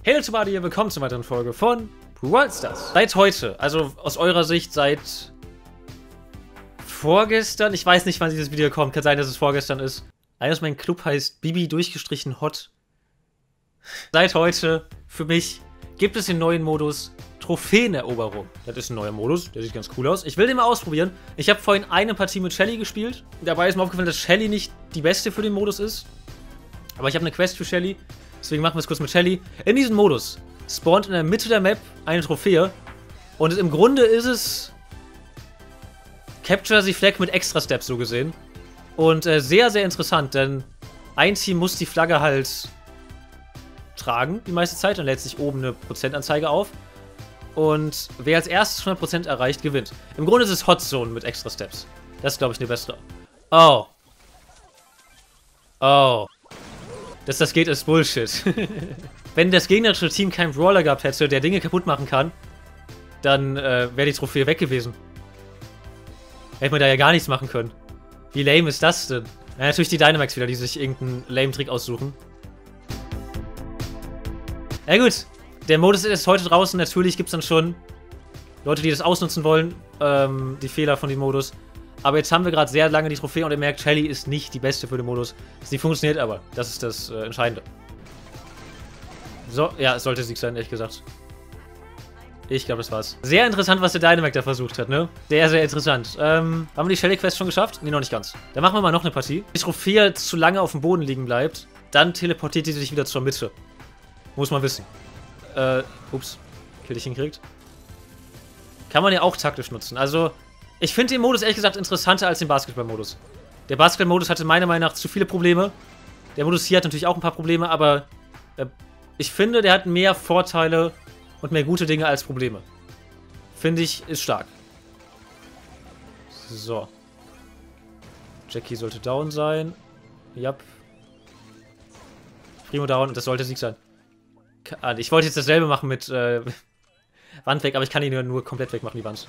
Hey Leute, hier, willkommen zur weiteren Folge von Brawl Stars. Seit heute, also aus eurer Sicht seit vorgestern, ich weiß nicht, wann dieses Video kommt, kann sein, dass es vorgestern ist. Eines mein Club heißt Bibi_Hot. Seit heute, für mich, gibt es den neuen Modus Trophäeneroberung. Das ist ein neuer Modus, der sieht ganz cool aus. Ich will den mal ausprobieren. Ich habe vorhin eine Partie mit Shelly gespielt. Dabei ist mir aufgefallen, dass Shelly nicht die beste für den Modus ist. Aber ich habe eine Quest für Shelly. Deswegen machen wir es kurz mit Shelly. In diesem Modus spawnt in der Mitte der Map eine Trophäe. Und im Grunde ist es Capture the Flag mit extra Steps, so gesehen. Und sehr, sehr interessant, denn ein Team muss die Flagge halt tragen, die meiste Zeit. Dann lädt sich oben eine Prozentanzeige auf. Und wer als erstes 100% erreicht, gewinnt. Im Grunde ist es Hot Zone mit extra Steps. Das ist, glaube ich, eine bessere. Oh. Oh. Dass das geht, ist Bullshit. Wenn das gegnerische Team keinen Brawler gehabt hätte, der Dinge kaputt machen kann, dann wäre die Trophäe weg gewesen. Hätte man da ja gar nichts machen können. Wie lame ist das denn? Ja, natürlich die Dynamax wieder, die sich irgendeinen lame Trick aussuchen. Ja gut, der Modus ist heute draußen. Natürlich gibt es dann schon Leute, die das ausnutzen wollen, die Fehler von dem Modus. Aber jetzt haben wir gerade sehr lange die Trophäe und ihr merkt, Shelly ist nicht die beste für den Modus. Sie funktioniert aber. Das ist das Entscheidende. So, ja, es sollte Sieg sein, ehrlich gesagt. Ich glaube, das war's. Sehr interessant, was der Dynamax da versucht hat, ne? Sehr, sehr interessant. Haben wir die Shelly-Quest schon geschafft? Ne, noch nicht ganz. Dann machen wir mal noch eine Partie. Wenn die Trophäe zu lange auf dem Boden liegen bleibt, dann teleportiert die sich wieder zur Mitte. Muss man wissen. Ups. Kill dich hingekriegt. Kann man ja auch taktisch nutzen. Also, ich finde den Modus ehrlich gesagt interessanter als den Basketball-Modus. Der Basketball-Modus hatte meiner Meinung nach zu viele Probleme. Der Modus hier hat natürlich auch ein paar Probleme, aber ich finde, der hat mehr Vorteile und mehr gute Dinge als Probleme. Finde ich, ist stark. So. Jackie sollte down sein. Jap. Primo down und das sollte Sieg sein. Ich wollte jetzt dasselbe machen mit Wand weg, aber ich kann ihn nur komplett wegmachen, die Wand.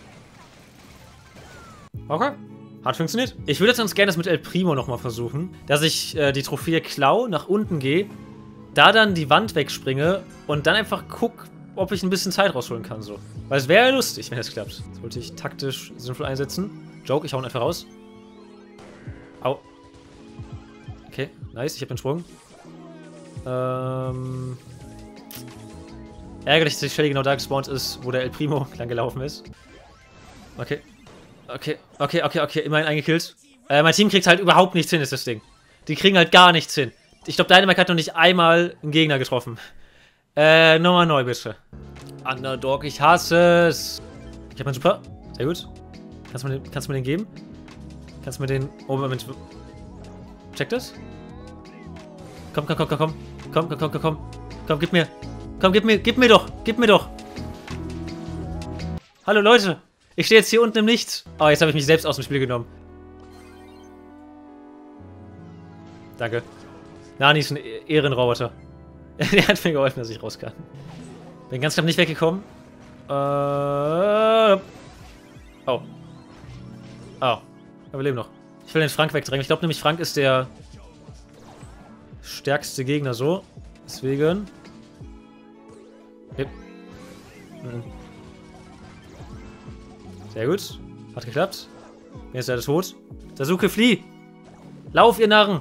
Okay. Hat funktioniert. Ich würde jetzt ganz gerne das mit El Primo nochmal versuchen. Dass ich die Trophäe klau, nach unten gehe, da dann die Wand wegspringe und dann einfach gucke, ob ich ein bisschen Zeit rausholen kann. So. Weil es wäre ja lustig, wenn das klappt. Sollte ich taktisch sinnvoll einsetzen. Joke, ich hau ihn einfach raus. Au. Okay, nice, ich habe den Sprung. Ärgerlich, dass die Shelly genau da gespawnt ist, wo der El Primo lang gelaufen ist. Okay. Okay, immerhin eingekillt. Mein Team kriegt halt überhaupt nichts hin, ist das Ding. Die kriegen halt gar nichts hin. Ich glaube, Dynamax hat noch nicht einmal einen Gegner getroffen. Nochmal neu, bitte. Underdog, ich hasse es. Ich habe einen Super. Sehr gut. Kannst du mir den geben? Kannst du mir den... Oh, Moment. Check das? Komm. Komm, gib mir. Komm, gib mir doch. Hallo, Leute. Ich stehe jetzt hier unten im Nichts. Oh, jetzt habe ich mich selbst aus dem Spiel genommen. Danke. Nani ist ein Ehrenroboter. Der hat mir geholfen, dass ich raus kann. Bin ganz knapp nicht weggekommen. Oh. Oh. Aber wir leben noch. Ich will den Frank wegdrängen. Ich glaube nämlich, Frank ist der stärkste Gegner so. Deswegen. Yep. Sehr gut. Hat geklappt. Jetzt ist er tot. Sasuke, flieh! Lauf, ihr Narren!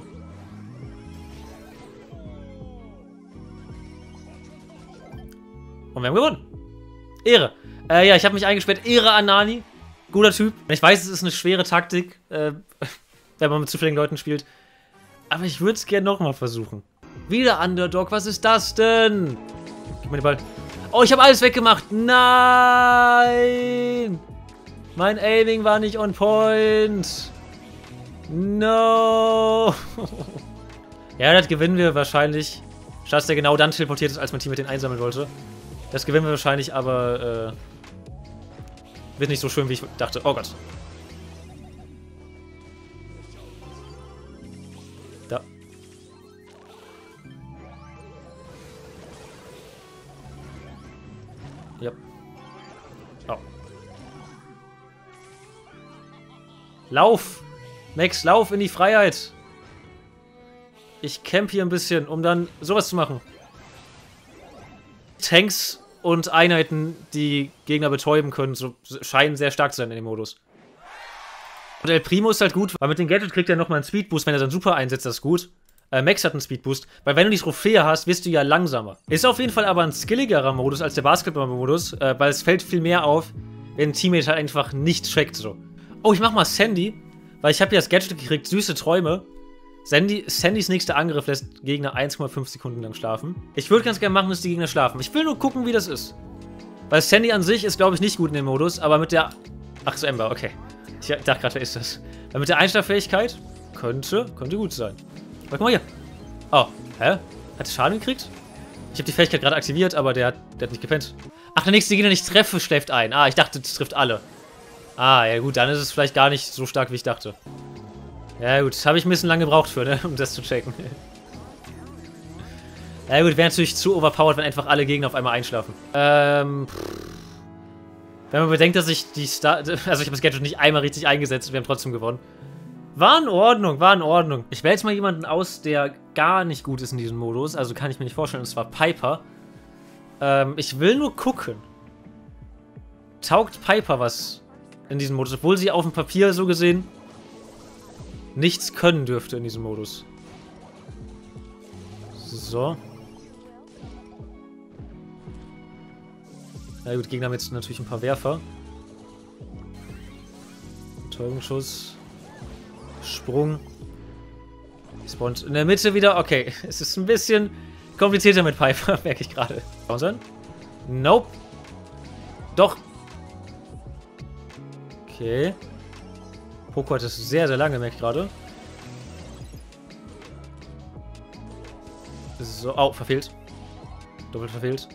Und wir haben gewonnen. Ehre. Ja, ich habe mich eingesperrt. Ehre an Nani. Guter Typ. Ich weiß, es ist eine schwere Taktik, wenn man mit zufälligen Leuten spielt. Aber ich würde es gerne nochmal versuchen. Wieder Underdog. Was ist das denn? Gib mir den Ball. Oh, ich habe alles weggemacht. Nein! Mein Aiming war nicht on point. No. Ja, das gewinnen wir wahrscheinlich. Statt dass der genau dann teleportiert ist, als mein Team mit den einsammeln wollte. Das gewinnen wir wahrscheinlich, aber wird nicht so schön, wie ich dachte. Oh Gott. Da. Ja. Oh. Lauf! Max, lauf in die Freiheit! Ich camp hier ein bisschen, um dann sowas zu machen. Tanks und Einheiten, die Gegner betäuben können, so scheinen sehr stark zu sein in dem Modus. Und El Primo ist halt gut, weil mit dem Gadget kriegt er nochmal einen Speedboost, wenn er seinen Super einsetzt, das ist gut. Max hat einen Speedboost, weil wenn du die Trophäe hast, wirst du ja langsamer. Ist auf jeden Fall aber ein skilligerer Modus als der Basketball-Modus, weil es fällt viel mehr auf, wenn ein Teammate halt einfach nicht checkt so. Oh, ich mach mal Sandy, weil ich habe ja das Gadget gekriegt, süße Träume. Sandys nächster Angriff lässt Gegner 1,5 Sekunden lang schlafen. Ich würde ganz gerne machen, dass die Gegner schlafen. Ich will nur gucken, wie das ist. Weil Sandy an sich ist, glaube ich, nicht gut in dem Modus, aber mit der... Ach, so Ember, okay. Ich dachte gerade, wer ist das? Weil mit der Einschlaffähigkeit könnte gut sein. Aber guck mal hier. Oh, hä? Hat er Schaden gekriegt? Ich habe die Fähigkeit gerade aktiviert, aber der hat nicht gepennt. Ach, der nächste Gegner, den ich treffe, schläft ein. Ah, ich dachte, das trifft alle. Ah, ja gut, dann ist es vielleicht gar nicht so stark, wie ich dachte. Ja gut, das habe ich ein bisschen lange gebraucht für, ne? Um das zu checken. Ja gut, wäre natürlich zu overpowered, wenn einfach alle Gegner auf einmal einschlafen. Wenn man bedenkt, dass ich die also ich habe das Gadget nicht einmal richtig eingesetzt und wir haben trotzdem gewonnen. War in Ordnung, war in Ordnung. Ich wähle jetzt mal jemanden aus, der gar nicht gut ist in diesem Modus. Also kann ich mir nicht vorstellen, und zwar Piper. Ich will nur gucken. Taugt Piper was in diesem Modus? Obwohl sie auf dem Papier so gesehen nichts können dürfte in diesem Modus. So. Na gut, Gegner haben jetzt natürlich ein paar Werfer. Betäubungsschuss. Sprung. Spawnt in der Mitte wieder. Okay, es ist ein bisschen komplizierter mit Piper, merke ich gerade. Nope. Doch. Okay. Poco hat es sehr, sehr lange, merke ich gerade. So, oh, verfehlt. Doppelt verfehlt.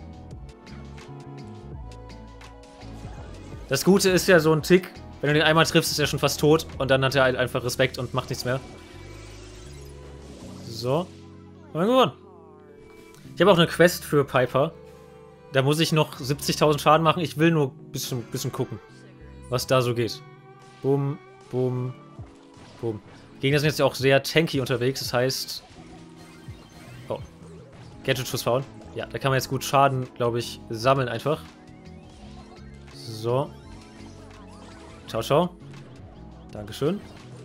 Das Gute ist ja so ein Tick, wenn du den einmal triffst, ist er schon fast tot und dann hat er halt einfach Respekt und macht nichts mehr. So. Und dann gewonnen. Ich habe auch eine Quest für Piper. Da muss ich noch 70.000 Schaden machen. Ich will nur ein bisschen gucken, was da so geht. Boom, boom, boom. Gegner sind jetzt ja auch sehr tanky unterwegs, das heißt... Oh. Gadget-Schuss fahren. Ja, da kann man jetzt gut Schaden, glaube ich, sammeln einfach. So. Ciao, ciao. Dankeschön.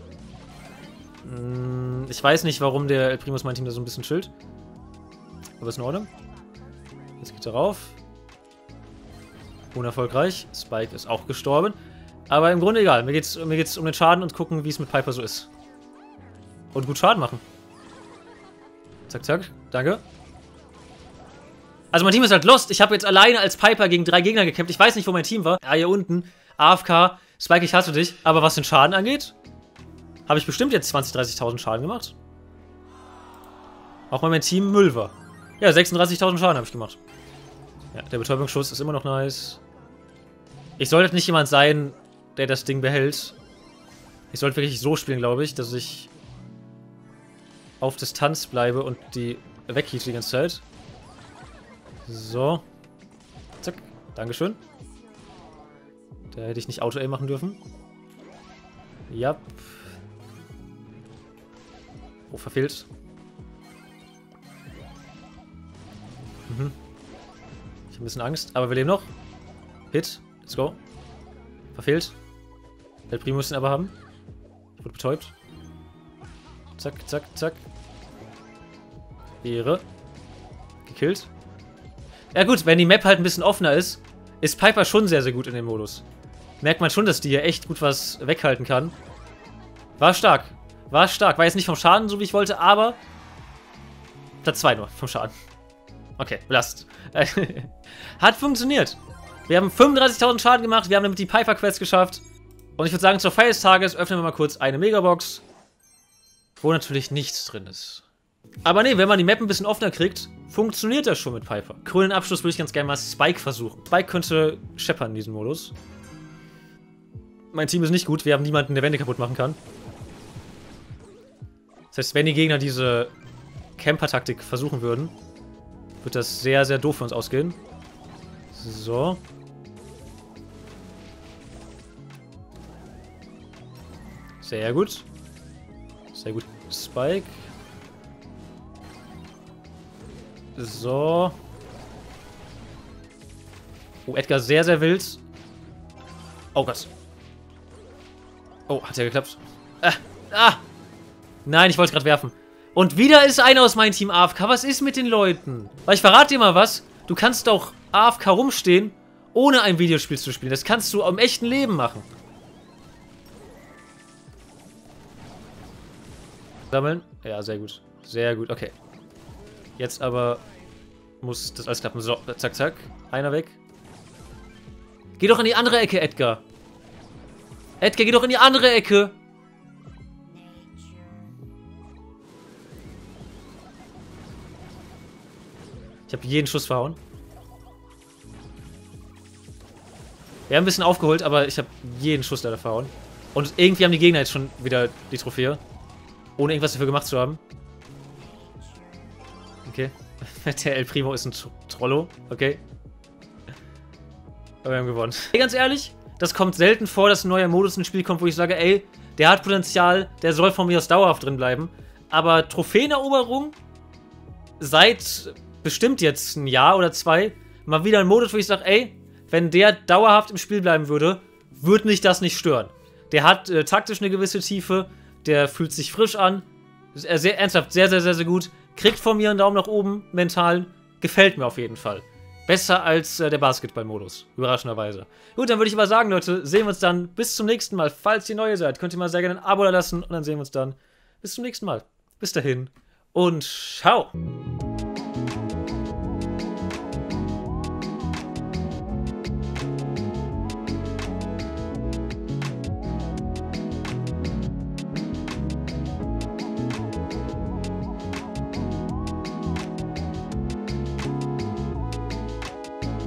Ich weiß nicht, warum der El Primus mein Team da so ein bisschen chillt. Aber ist in Ordnung. Jetzt geht er rauf. Unerfolgreich. Spike ist auch gestorben. Aber im Grunde egal. Mir geht's um den Schaden und gucken, wie es mit Piper so ist. Und gut Schaden machen. Zack, zack. Danke. Also mein Team ist halt lost. Ich habe jetzt alleine als Piper gegen 3 Gegner gekämpft. Ich weiß nicht, wo mein Team war. Ah, hier unten. AFK. Spike, ich hasse dich. Aber was den Schaden angeht, habe ich bestimmt jetzt 20.000, 30.000 Schaden gemacht. Auch weil mein Team Müll war. Ja, 36.000 Schaden habe ich gemacht. Ja, der Betäubungsschuss ist immer noch nice. Ich sollte nicht jemand sein, der das Ding behält. Ich sollte wirklich so spielen, glaube ich, dass ich auf Distanz bleibe und die weghielt die ganze Zeit. So. Zack. Dankeschön. Da hätte ich nicht Auto-Aim machen dürfen. Ja. Oh, verfehlt. Mhm. Ich habe ein bisschen Angst, aber wir leben noch. Hit. Let's go. Verfehlt. El Primo muss ihn aber haben. Wurde betäubt. Zack, zack, zack. Ehre. Gekillt. Ja gut, wenn die Map halt ein bisschen offener ist, ist Piper schon sehr, sehr gut in dem Modus. Merkt man schon, dass die hier echt gut was weghalten kann. War stark. War stark. War jetzt nicht vom Schaden, so wie ich wollte, aber Platz 2 nur vom Schaden. Okay, belastet. Hat funktioniert. Wir haben 35.000 Schaden gemacht, wir haben damit die Piper-Quest geschafft. Und ich würde sagen, zur Feier des Tages öffnen wir mal kurz eine Megabox, wo natürlich nichts drin ist. Aber nee, wenn man die Map ein bisschen offener kriegt, funktioniert das schon mit Piper. Grünen Abschluss würde ich ganz gerne mal Spike versuchen. Spike könnte scheppern in diesem Modus. Mein Team ist nicht gut, wir haben niemanden, der Wände kaputt machen kann. Das heißt, wenn die Gegner diese Camper-Taktik versuchen würden, wird das sehr, sehr doof für uns ausgehen. So. Sehr gut. Sehr gut. Spike. So. Oh, Edgar sehr, sehr wild. Oh Gott. Oh, hat ja geklappt. Nein, ich wollte es gerade werfen. Und wieder ist einer aus meinem Team AFK. Was ist mit den Leuten? Weil ich verrate dir mal was. Du kannst doch AFK rumstehen, ohne ein Videospiel zu spielen. Das kannst du im echten Leben machen. Sammeln. Ja, sehr gut. Sehr gut, okay. Jetzt aber muss das alles klappen. So, zack, zack. Einer weg. Geh doch in die andere Ecke, Edgar. Edgar, geh doch in die andere Ecke. Ich habe jeden Schuss verhauen. Wir haben ein bisschen aufgeholt, aber ich habe jeden Schuss leider verhauen. Und irgendwie haben die Gegner jetzt schon wieder die Trophäe. Ohne irgendwas dafür gemacht zu haben. Okay. Der El Primo ist ein Trollo. Okay. Aber wir haben gewonnen. Hey, ganz ehrlich, das kommt selten vor, dass ein neuer Modus ins Spiel kommt, wo ich sage, ey, der hat Potenzial, der soll von mir aus dauerhaft drin bleiben. Aber Trophäeneroberung seit bestimmt jetzt ein Jahr oder zwei mal wieder ein Modus, wo ich sage, ey, wenn der dauerhaft im Spiel bleiben würde, würde mich das nicht stören. Der hat taktisch eine gewisse Tiefe, der fühlt sich frisch an, sehr ernsthaft, sehr, sehr, sehr, sehr gut. Kriegt von mir einen Daumen nach oben, mental, gefällt mir auf jeden Fall. Besser als der Basketball-Modus, überraschenderweise. Gut, dann würde ich aber sagen, Leute, sehen wir uns dann bis zum nächsten Mal. Falls ihr neu seid, könnt ihr mal sehr gerne ein Abo da lassen und dann sehen wir uns dann bis zum nächsten Mal. Bis dahin und ciao!